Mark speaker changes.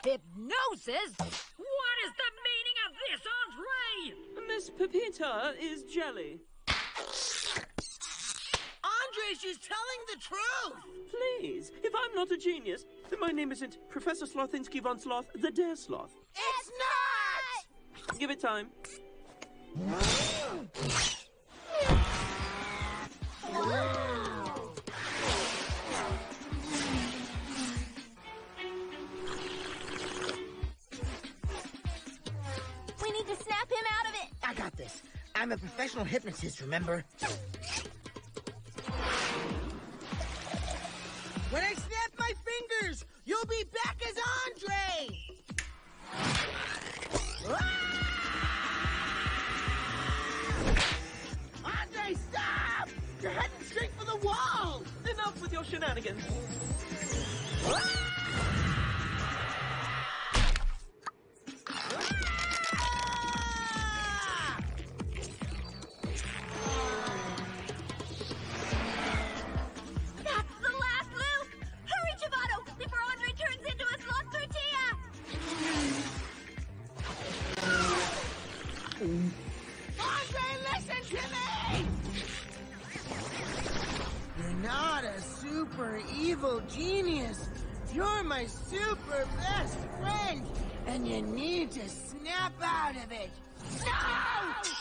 Speaker 1: Hypnosis? What is the meaning of this, Andre?
Speaker 2: Miss Pepita is jelly.
Speaker 3: Andre, she's telling the truth!
Speaker 2: Please, if I'm not a genius, then my name isn't Professor Slothinsky von Sloth, the Dare Sloth.
Speaker 3: It's not!
Speaker 2: Give it time.
Speaker 4: We need to snap him out of it.
Speaker 3: I got this. I'm a professional hypnotist, remember? When I snap my fingers, you'll be back as Andre! Andre, stop! You're heading straight for the wall!
Speaker 2: Enough with your shenanigans.
Speaker 3: Andre, listen to me! You're not a super evil genius. You're my super best friend, and you need to snap out of it. No!